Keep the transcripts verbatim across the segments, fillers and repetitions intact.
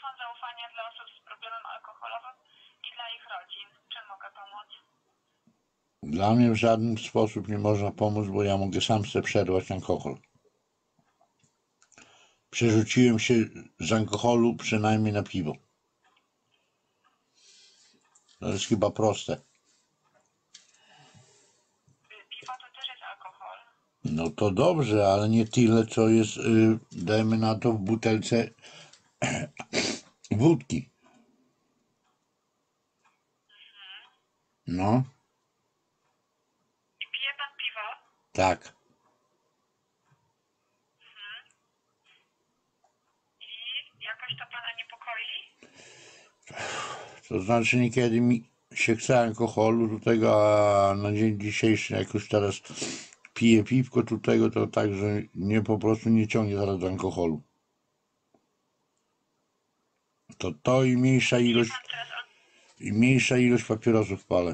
telefon zaufania dla osób z problemem alkoholowym i dla ich rodzin. Czym mogę pomóc? Dla mnie w żaden sposób nie można pomóc, bo ja mogę sam sobie przerwać alkohol. Przerzuciłem się z alkoholu przynajmniej na piwo. To jest chyba proste. Piwo to też jest alkohol. No to dobrze, ale nie tyle, co jest, yy, dajmy na to, w butelce wódki. No, I pije pan piwo? tak. I jakoś to pana niepokoi? To znaczy niekiedy mi się chce alkoholu do tego, a na dzień dzisiejszy, jak już teraz piję piwko do tego, to tak, że mnie po prostu nie ciągnie zaraz do alkoholu. To to i mniejsza ilość, i mniejsza ilość papierosów palę.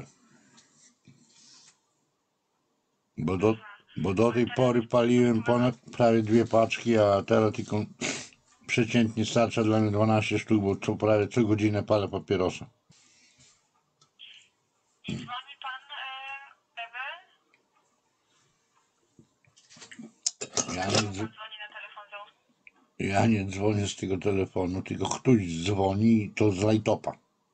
Bo do, bo do tej pory paliłem ponad prawie dwie paczki, a teraz tylko przeciętnie starcza dla mnie dwanaście sztuk, bo co prawie co godzinę palę papierosa. Dzwoni pan e, Ewy? Ja nie, Dzwoni na telefon zaufania. ja nie dzwonię z tego telefonu, tylko ktoś dzwoni i to z lajtopa.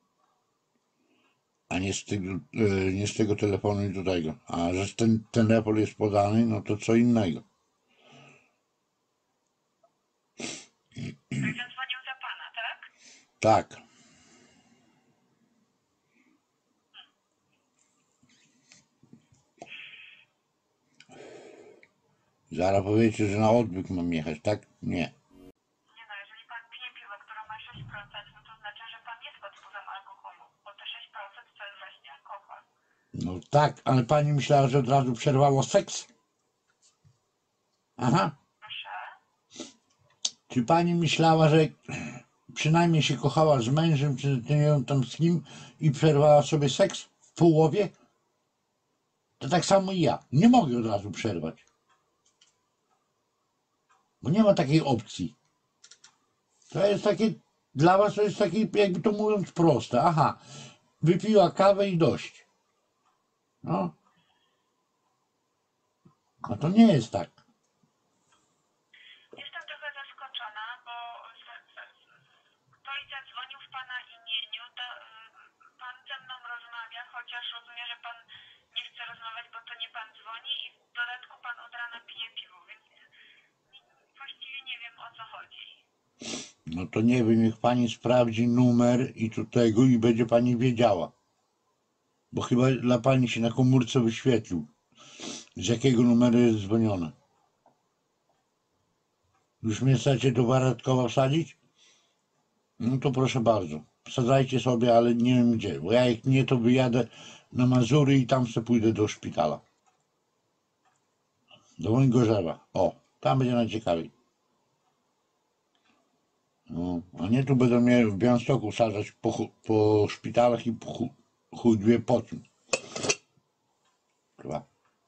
A nie z tego, e, nie z tego telefonu i do tego. A że ten telefon jest podany, no to co innego. Także dzwonił za pana, tak? Tak. Zaraz powiecie, że na odwyk mam jechać, tak? Nie. Nie no, jeżeli pan pije piwo, które ma sześć procent, no to znaczy, że pan jest pod wpływem alkoholu, bo te sześć procent to jest właśnie alkohol. No tak, ale pani myślała, że od razu przerwało seks? Aha. Proszę? Czy pani myślała, że przynajmniej się kochała z mężem, czy nie wiem tam z kim i przerwała sobie seks w połowie? To tak samo i ja. Nie mogę od razu przerwać. Bo nie ma takiej opcji. To jest takie, dla was to jest takie, jakby to mówiąc, proste. Aha, wypiła kawę i dość. No. A to nie jest tak. Jestem trochę zaskoczona, bo ktoś zadzwonił w pana imieniu, to y, pan ze mną rozmawia, chociaż rozumiem, że pan nie chce rozmawiać, bo to nie pan dzwoni i w dodatku pan od rana pije piwo, więc właściwie nie wiem, o co chodzi. No to nie wiem, niech pani sprawdzi numer i tu tego i będzie pani wiedziała. Bo chyba dla pani się na komórce wyświetlił, z jakiego numeru jest dzwonione. Już mnie chcecie do Waradkowa wsadzić? No to proszę bardzo. Wsadzajcie sobie, ale nie wiem gdzie. Bo ja jak nie, to wyjadę na Mazury i tam sobie pójdę do szpitala. Do Wągorzewa. O, tam będzie najciekawiej. No, a nie tu będą mnie w Białymstoku wsadzać po, po szpitalach i po chu, chuj dwie po tym. Chyba.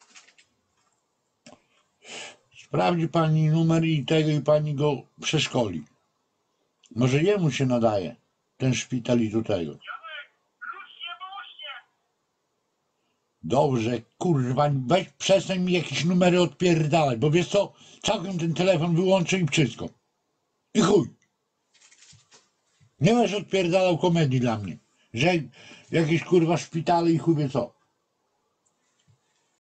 Sprawdzi pani numer i tego i pani go przeszkoli. Może jemu się nadaje ten szpital i do tego. Dobrze, kurwa, weź przestań mi jakieś numery odpierdalać, bo wiesz co, całkiem ten telefon wyłączę i wszystko. I chuj. Nie masz odpierdalał komedii dla mnie, że jakieś kurwa szpitale i chuj wie co.